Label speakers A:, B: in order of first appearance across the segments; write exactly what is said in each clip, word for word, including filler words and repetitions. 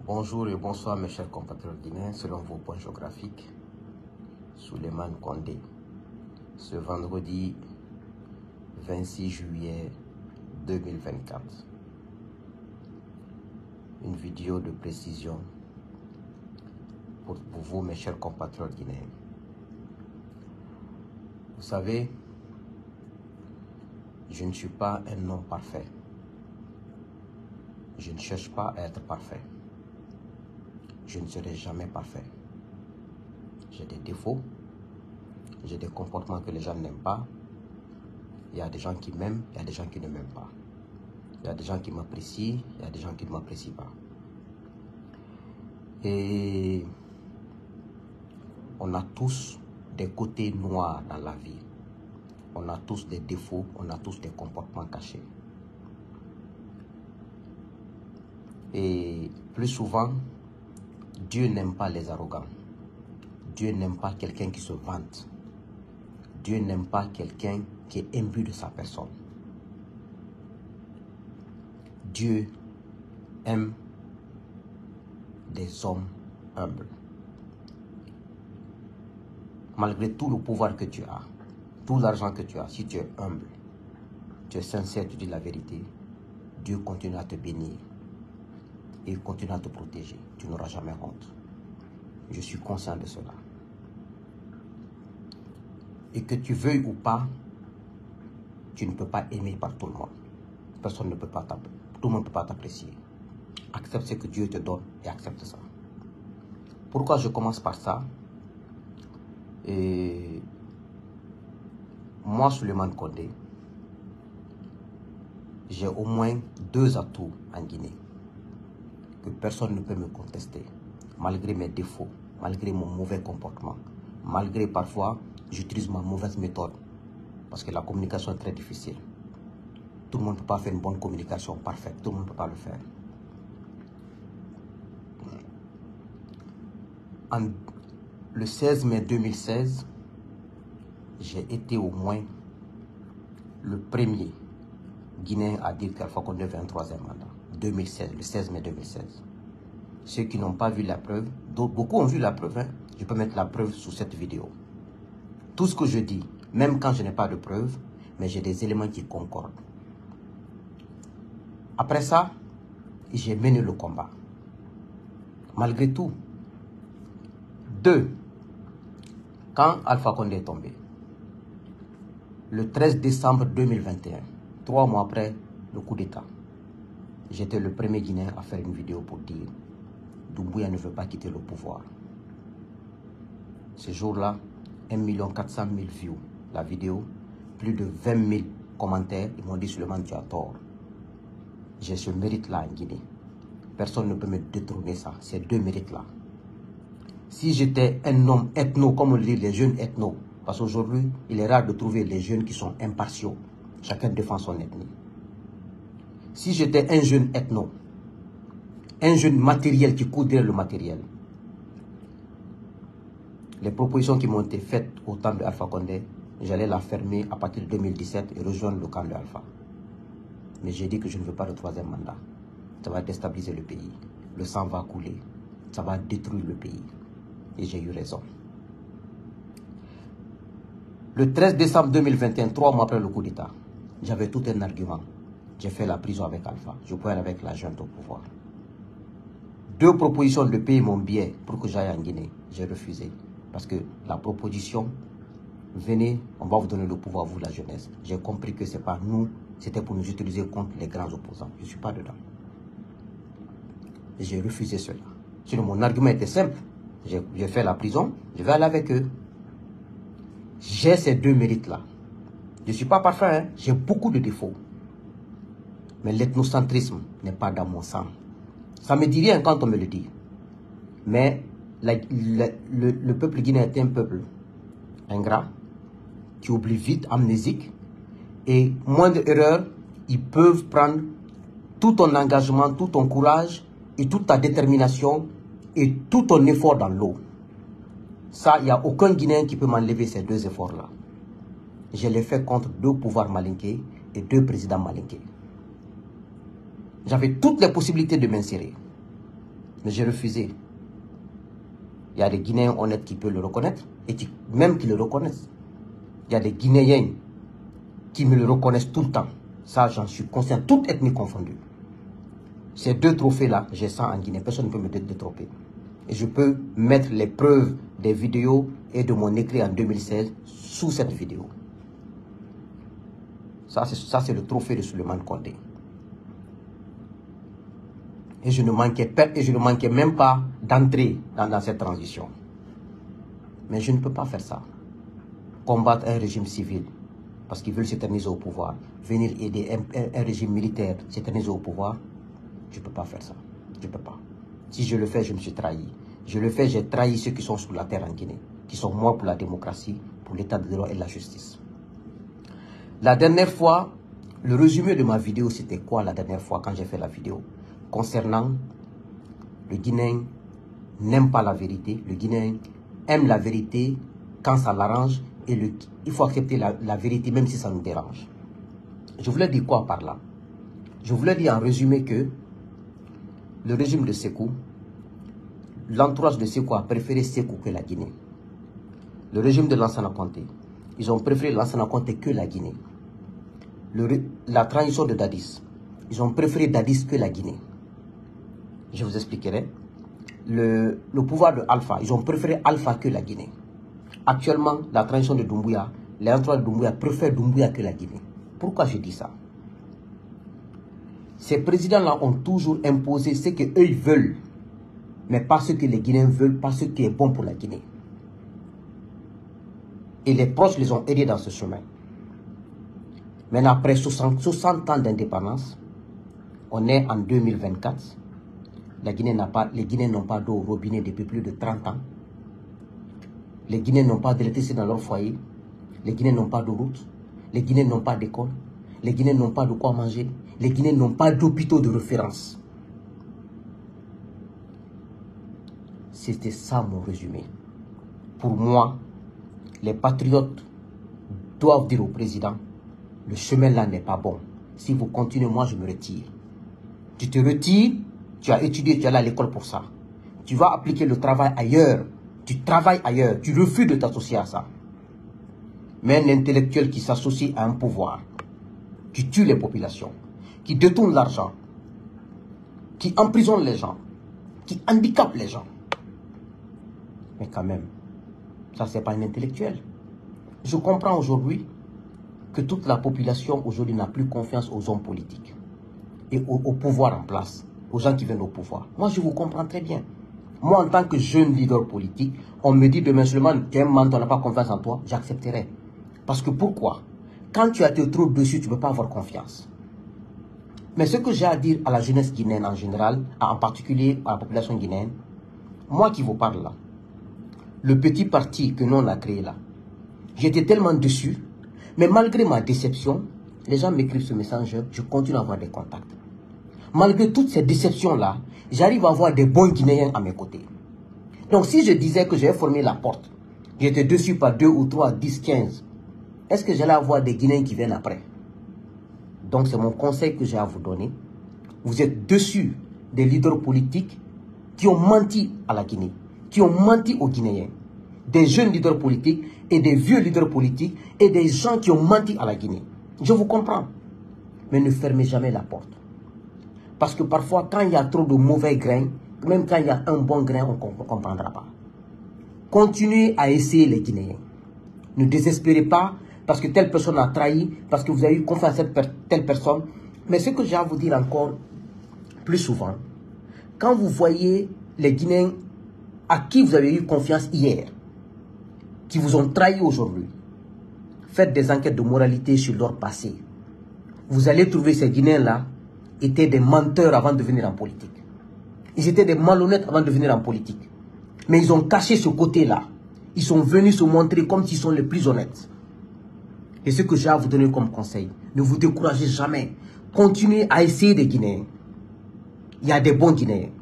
A: Bonjour et bonsoir mes chers compatriotes guinéens, selon vos points géographiques. Souleymane Condé, ce vendredi vingt-six juillet deux mille vingt-quatre. Une vidéo de précision pour vous mes chers compatriotes guinéens. Vous savez, je ne suis pas un homme parfait. Je ne cherche pas à être parfait. Je ne serai jamais parfait. J'ai des défauts, j'ai des comportements que les gens n'aiment pas. Il y a des gens qui m'aiment, il y a des gens qui ne m'aiment pas. Il y a des gens qui m'apprécient, il y a des gens qui ne m'apprécient pas. Et on a tous des côtés noirs dans la vie. On a tous des défauts, on a tous des comportements cachés. Et plus souvent, Dieu n'aime pas les arrogants. Dieu n'aime pas quelqu'un qui se vante. Dieu n'aime pas quelqu'un qui est imbu de sa personne. Dieu aime des hommes humbles. Malgré tout le pouvoir que tu as, tout l'argent que tu as, si tu es humble, tu es sincère, tu dis la vérité, Dieu continue à te bénir. Et il continue à te protéger. Tu n'auras jamais honte. Je suis conscient de cela. Et que tu veuilles ou pas, tu ne peux pas aimer par tout le monde. Personne ne peut pas t'apprécier. Tout le monde ne peut pas t'apprécier. Accepte ce que Dieu te donne et accepte ça. Pourquoi je commence par ça? Et moi, Souleymane Condé, j'ai au moins deux atouts en Guinée que personne ne peut me contester, malgré mes défauts, malgré mon mauvais comportement, malgré parfois j'utilise ma mauvaise méthode, parce que la communication est très difficile. Tout le monde ne peut pas faire une bonne communication parfaite, tout le monde ne peut pas le faire. En, le seize mai deux mille seize, j'ai été au moins le premier Guinéen à dire qu'Alpha Condé veut un troisième mandat. deux mille seize, le seize mai deux mille seize. Ceux qui n'ont pas vu la preuve, beaucoup ont vu la preuve, hein? Je peux mettre la preuve sous cette vidéo. Tout ce que je dis, même quand je n'ai pas de preuve, mais j'ai des éléments qui concordent. Après ça, j'ai mené le combat. Malgré tout. Deux, quand Alpha Condé est tombé, le treize décembre deux mille vingt et un, trois mois après le coup d'État, j'étais le premier Guinéen à faire une vidéo pour dire Doumbouya ne veut pas quitter le pouvoir. Ce jour-là, un million quatre cent mille views, la vidéo, plus de vingt mille commentaires, ils m'ont dit Souleymane, tu as tort. J'ai ce mérite-là en Guinée. Personne ne peut me détrôner ça, ces deux mérites-là. Si j'étais un homme ethno, comme on dit les jeunes ethno, parce qu'aujourd'hui, il est rare de trouver les jeunes qui sont impartiaux. Chacun défend son ethnie. Si j'étais un jeune ethno, un jeune matériel qui coudrait le matériel, les propositions qui m'ont été faites au temps de Alpha Condé, j'allais la fermer à partir de deux mille dix-sept et rejoindre le camp de Alpha. Mais j'ai dit que je ne veux pas de troisième mandat. Ça va déstabiliser le pays. Le sang va couler. Ça va détruire le pays. Et j'ai eu raison. Le treize décembre deux mille vingt et un, trois mois après le coup d'État, j'avais tout un argument. J'ai fait la prison avec Alpha. Je pouvais aller avec la junte au pouvoir. Deux propositions de payer mon billet pour que j'aille en Guinée. J'ai refusé. Parce que la proposition, venez, on va vous donner le pouvoir, vous la jeunesse. J'ai compris que ce n'est pas nous, c'était pour nous utiliser contre les grands opposants. Je ne suis pas dedans. J'ai refusé cela. Sinon, mon argument était simple. J'ai fait la prison, je vais aller avec eux. J'ai ces deux mérites-là. Je ne suis pas parfait, hein? J'ai beaucoup de défauts. Mais l'ethnocentrisme n'est pas dans mon sang. Ça me dit rien quand on me le dit. Mais la, la, le, le peuple guinéen est un peuple ingrat, qui oublie vite, amnésique. Et moindre erreur, ils peuvent prendre tout ton engagement, tout ton courage et toute ta détermination et tout ton effort dans l'eau. Ça, il n'y a aucun Guinéen qui peut m'enlever ces deux efforts-là. Je l'ai fait contre deux pouvoirs malinqués et deux présidents malinqués. J'avais toutes les possibilités de m'insérer. Mais j'ai refusé. Il y a des Guinéens honnêtes qui peuvent le reconnaître et qui, même qui le reconnaissent. Il y a des Guinéens qui me le reconnaissent tout le temps. Ça, j'en suis conscient, toute ethnie confondue. Ces deux trophées-là, j'ai ça en Guinée. Personne ne peut me donner des trophées. Et je peux mettre les preuves des vidéos et de mon écrit en deux mille seize sous cette vidéo. Ça, c'est le trophée de Souleymane Condé. Et je ne manquais, et je ne manquais même pas d'entrer dans, dans cette transition. Mais je ne peux pas faire ça. Combattre un régime civil, parce qu'ils veulent s'éterniser au pouvoir. Venir aider un, un, un régime militaire s'éterniser au pouvoir, je ne peux pas faire ça. Je ne peux pas. Si je le fais, je me suis trahi. Je le fais, j'ai trahi ceux qui sont sur la terre en Guinée, qui sont morts pour la démocratie, pour l'état de droit et la justice. La dernière fois, le résumé de ma vidéo, c'était quoi la dernière fois quand j'ai fait la vidéo? Concernant le Guinéen n'aime pas la vérité, le Guinéen aime la vérité quand ça l'arrange et le, il faut accepter la, la vérité même si ça nous dérange. Je voulais dire quoi par là? Je voulais dire en résumé que le régime de Sékou, l'entourage de Sékou a préféré Sékou que la Guinée. Le régime de Lansana Conté, ils ont préféré Lansana Conté que la Guinée. Le, la transition de Dadis, ils ont préféré Dadis que la Guinée. Je vous expliquerai. Le, le pouvoir de Alpha, ils ont préféré Alpha que la Guinée. Actuellement, la transition de Doumbouya, les entourages de Doumbouya préfèrent Doumbouya que la Guinée. Pourquoi je dis ça? Ces présidents-là ont toujours imposé ce qu'eux veulent, mais pas ce que les Guinéens veulent, pas ce qui est bon pour la Guinée. Et les proches les ont aidés dans ce chemin. Maintenant, après soixante, soixante ans d'indépendance, on est en deux mille vingt-quatre. La Guinée n'a pas, les Guinéens n'ont pas d'eau au robinet depuis plus de trente ans. Les Guinéens n'ont pas d'électricité dans leur foyer. Les Guinéens n'ont pas de route. Les Guinéens n'ont pas d'école. Les Guinéens n'ont pas de quoi manger. Les Guinéens n'ont pas d'hôpitaux de référence. C'était ça mon résumé. Pour moi, les patriotes doivent dire au président, le chemin là n'est pas bon. Si vous continuez, moi je me retire. Tu te retires, tu as étudié, tu es allé à l'école pour ça. Tu vas appliquer le travail ailleurs. Tu travailles ailleurs. Tu refuses de t'associer à ça. Mais un intellectuel qui s'associe à un pouvoir, qui tue les populations, qui détourne l'argent, qui emprisonne les gens, qui handicape les gens. Mais quand même, ça c'est pas un intellectuel. Je comprends aujourd'hui que toute la population aujourd'hui n'a plus confiance aux hommes politiques et au, au pouvoir en place, aux gens qui viennent au pouvoir. Moi, je vous comprends très bien. Moi, en tant que jeune leader politique, on me dit demain seulement, tu es un mentor, on n'a pas confiance en toi, j'accepterai. Parce que pourquoi? Quand tu as été trop dessus, tu ne peux pas avoir confiance. Mais ce que j'ai à dire à la jeunesse guinéenne en général, en particulier à la population guinéenne, moi qui vous parle là, le petit parti que nous on a créé là, j'étais tellement déçu, mais malgré ma déception, les gens m'écrivent ce message, je continue à avoir des contacts. Malgré toutes ces déceptions-là, j'arrive à avoir des bons Guinéens à mes côtés. Donc si je disais que j'ai formé la porte, j'étais déçu par deux ou trois, dix, quinze, est-ce que j'allais avoir des Guinéens qui viennent après? Donc c'est mon conseil que j'ai à vous donner. Vous êtes déçus des leaders politiques qui ont menti à la Guinée, qui ont menti aux Guinéens. Des jeunes leaders politiques et des vieux leaders politiques et des gens qui ont menti à la Guinée. Je vous comprends. Mais ne fermez jamais la porte. Parce que parfois, quand il y a trop de mauvais grains, même quand il y a un bon grain, on ne comprendra pas. Continuez à essayer les Guinéens. Ne désespérez pas parce que telle personne a trahi, parce que vous avez eu confiance à cette per telle personne. Mais ce que j'ai à vous dire encore plus souvent, quand vous voyez les Guinéens à qui vous avez eu confiance hier, qui vous ont trahi aujourd'hui, faites des enquêtes de moralité sur leur passé. Vous allez trouver ces Guinéens-là étaient des menteurs avant de venir en politique. Ils étaient des malhonnêtes avant de venir en politique. Mais ils ont caché ce côté-là. Ils sont venus se montrer comme s'ils sont les plus honnêtes. Et ce que j'ai à vous donner comme conseil, ne vous découragez jamais. Continuez à essayer des Guinéens. Il y a des bons Guinéens.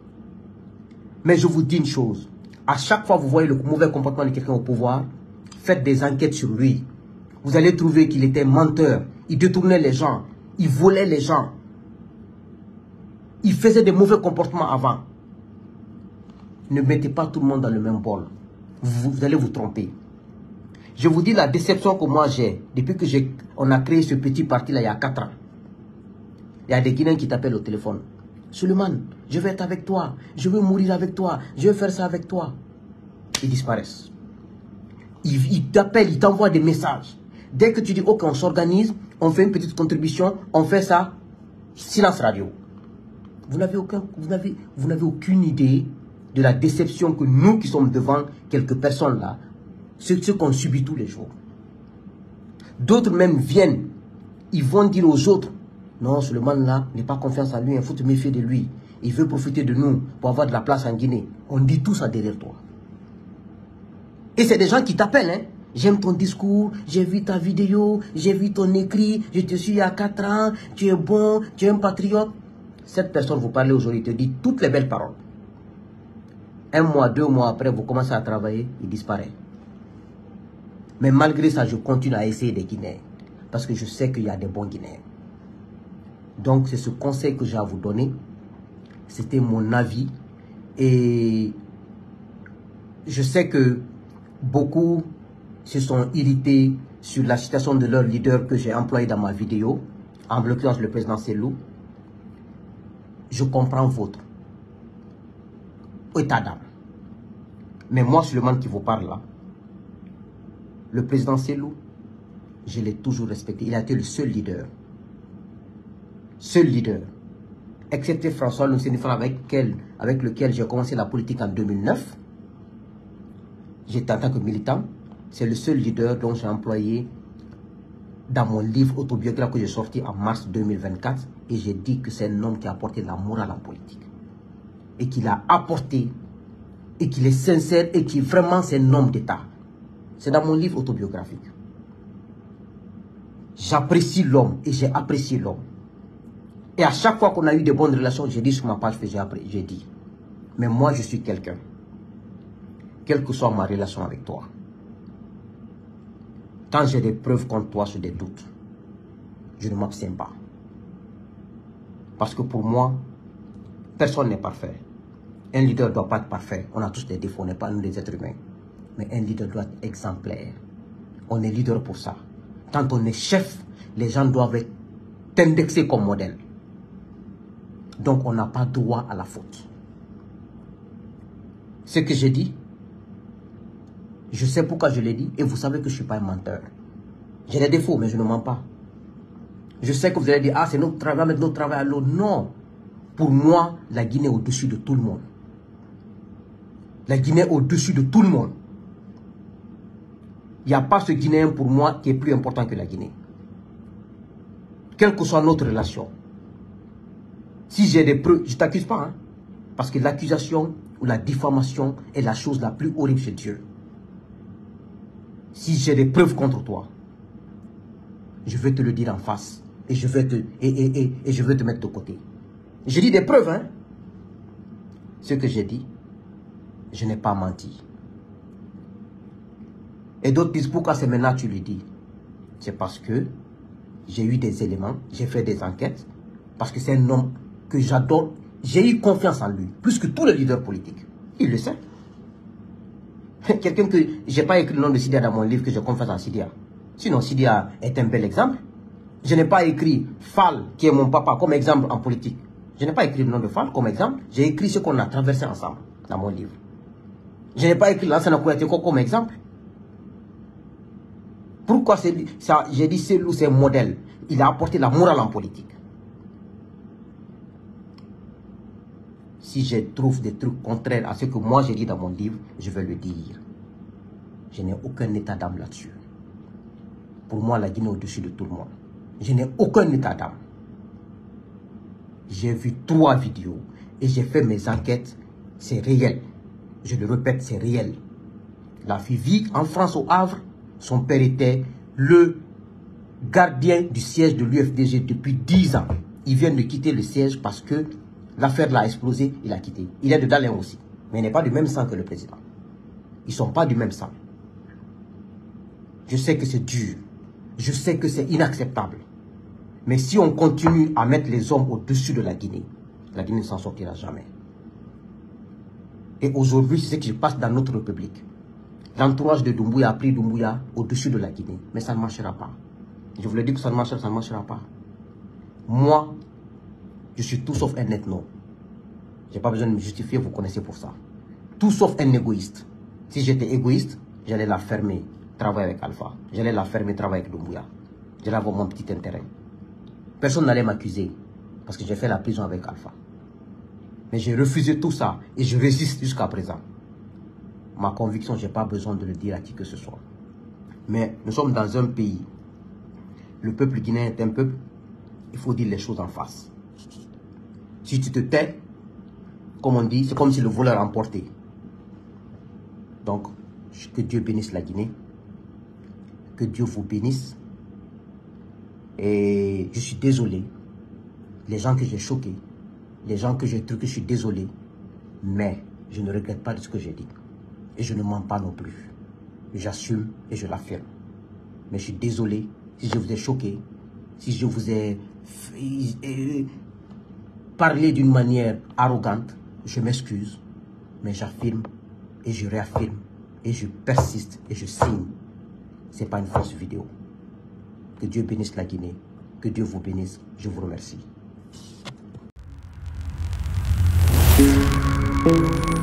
A: Mais je vous dis une chose. À chaque fois que vous voyez le mauvais comportement de quelqu'un au pouvoir, faites des enquêtes sur lui. Vous allez trouver qu'il était menteur. Il détournait les gens. Il volait les gens. Il faisait des mauvais comportements avant. Ne mettez pas tout le monde dans le même bol. Vous, vous allez vous tromper. Je vous dis la déception que moi j'ai, depuis que j'ai, on a créé ce petit parti-là il y a quatre ans. Il y a des Guinéens qui t'appellent au téléphone. Suleiman, je vais être avec toi. Je veux mourir avec toi. Je vais faire ça avec toi. Ils disparaissent. Ils, ils t'appellent, ils t'envoient des messages. Dès que tu dis, ok, on s'organise, on fait une petite contribution, on fait ça, silence radio. Vous n'avez aucun, vous n'avez, vous n'avez aucune idée de la déception que nous qui sommes devant quelques personnes là, ce, ce qu'on subit tous les jours. D'autres même viennent, ils vont dire aux autres, non, Suleiman là, n'aie pas confiance en lui, il faut te méfier de lui. Il veut profiter de nous pour avoir de la place en Guinée. On dit tout ça derrière toi. Et c'est des gens qui t'appellent, hein. J'aime ton discours, j'ai vu ta vidéo, j'ai vu ton écrit, je te suis il y a quatre ans, tu es bon, tu es un patriote. Cette personne vous parle aujourd'hui, te dit toutes les belles paroles. Un mois, deux mois après, vous commencez à travailler, il disparaît. Mais malgré ça, je continue à essayer des Guinéens. Parce que je sais qu'il y a des bons Guinéens. Donc, c'est ce conseil que j'ai à vous donner. C'était mon avis. Et je sais que beaucoup se sont irrités sur la citation de leur leader que j'ai employé dans ma vidéo, en l'occurrence le président Cellou. Je comprends votre état d'âme. Mais moi, Suleiman qui vous parle là, le président Cellou, je l'ai toujours respecté. Il a été le seul leader. Seul leader. Excepté François Lucénifra avec, avec lequel j'ai commencé la politique en deux mille neuf. J'étais en tant que militant. C'est le seul leader dont j'ai employé dans mon livre autobiographique que j'ai sorti en mars deux mille vingt-quatre. Et j'ai dit que c'est un homme qui a apporté la morale en politique. Et qu'il a apporté, et qu'il est sincère, et qui vraiment c'est un homme d'État. C'est dans mon livre autobiographique. J'apprécie l'homme et j'ai apprécié l'homme. Et à chaque fois qu'on a eu de bonnes relations, j'ai dit sur ma page, j'ai dit. Mais moi, je suis quelqu'un. Quelle que soit ma relation avec toi. Quand j'ai des preuves contre toi sur des doutes, je ne m'abstiens pas. Parce que pour moi, personne n'est parfait. Un leader ne doit pas être parfait. On a tous des défauts, on n'est pas nous des êtres humains. Mais un leader doit être exemplaire. On est leader pour ça. Quand on est chef, les gens doivent être indexés comme modèle. Donc on n'a pas droit à la faute. Ce que j'ai dit, je sais pourquoi je l'ai dit et vous savez que je ne suis pas un menteur. J'ai des défauts, mais je ne mens pas. Je sais que vous allez dire, ah c'est notre travail, mettre notre travail à l'eau. Non. Pour moi, la Guinée est au-dessus de tout le monde. La Guinée est au-dessus de tout le monde. Il n'y a pas ce Guinéen pour moi qui est plus important que la Guinée. Quelle que soit notre relation. Si j'ai des preuves, je ne t'accuse pas. Hein, parce que l'accusation ou la diffamation est la chose la plus horrible chez Dieu. Si j'ai des preuves contre toi, je vais te le dire en face. Et je vais te, et, et, et, et je vais te mettre de côté. J'ai dit des preuves. Hein. Ce que j'ai dit, je n'ai pas menti. Et d'autres disent, pourquoi c'est maintenant que tu le dis? C'est parce que j'ai eu des éléments, j'ai fait des enquêtes, parce que c'est un homme que j'adore. J'ai eu confiance en lui, plus que tous les leaders politiques. Il le sait. Quelqu'un que je n'ai pas écrit le nom de Sidia dans mon livre, que je confiance en Sidia. Sinon, Sidia est un bel exemple. Je n'ai pas écrit Fall, qui est mon papa, comme exemple en politique. Je n'ai pas écrit le nom de Fall comme exemple. J'ai écrit ce qu'on a traversé ensemble dans mon livre. Je n'ai pas écrit l'ancien Kouyatéko comme exemple. Pourquoi j'ai dit Cellou, c'est un modèle. Il a apporté la morale en politique. Si je trouve des trucs contraires à ce que moi j'ai dit dans mon livre, je vais le dire. Je n'ai aucun état d'âme là-dessus. Pour moi, la Guinée est au-dessus de tout le monde. Je n'ai aucun état d'âme. J'ai vu trois vidéos et j'ai fait mes enquêtes. C'est réel. Je le répète, c'est réel. La fille vit en France au Havre. Son père était le gardien du siège de l'U F D G depuis dix ans. Il vient de quitter le siège parce que l'affaire l'a explosé, il a quitté. Il est de Dalin aussi. Mais il n'est pas du même sang que le président. Ils ne sont pas du même sang. Je sais que c'est dur. Je sais que c'est inacceptable. Mais si on continue à mettre les hommes au-dessus de la Guinée, la Guinée ne s'en sortira jamais. Et aujourd'hui, c'est ce qui se passe dans notre République. L'entourage de Doumbouya a pris Doumbouya au-dessus de la Guinée. Mais ça ne marchera pas. Je vous l'ai dit que ça ne marchera, ça ne marchera pas. Moi, je suis tout sauf un ethno. Je n'ai pas besoin de me justifier, vous connaissez pour ça. Tout sauf un égoïste. Si j'étais égoïste, j'allais la fermer, travailler avec Alpha. J'allais la fermer, travailler avec Doumbouya. J'allais avoir mon petit intérêt. Personne n'allait m'accuser parce que j'ai fait la prison avec Alpha. Mais j'ai refusé tout ça et je résiste jusqu'à présent. Ma conviction, je n'ai pas besoin de le dire à qui que ce soit. Mais nous sommes dans un pays. Le peuple guinéen est un peuple. Il faut dire les choses en face. Si tu te tais, comme on dit, c'est comme si le voleur a emporté. Donc, que Dieu bénisse la Guinée. Que Dieu vous bénisse. Et je suis désolé. Les gens que j'ai choqués, les gens que j'ai truqués, je suis désolé. Mais je ne regrette pas de ce que j'ai dit. Et je ne mens pas non plus. J'assume et je l'affirme. Mais je suis désolé si je vous ai choqué, si je vous ai parlé d'une manière arrogante. Je m'excuse, mais j'affirme et je réaffirme et je persiste et je signe. Ce n'est pas une fausse vidéo. Que Dieu bénisse la Guinée. Que Dieu vous bénisse. Je vous remercie.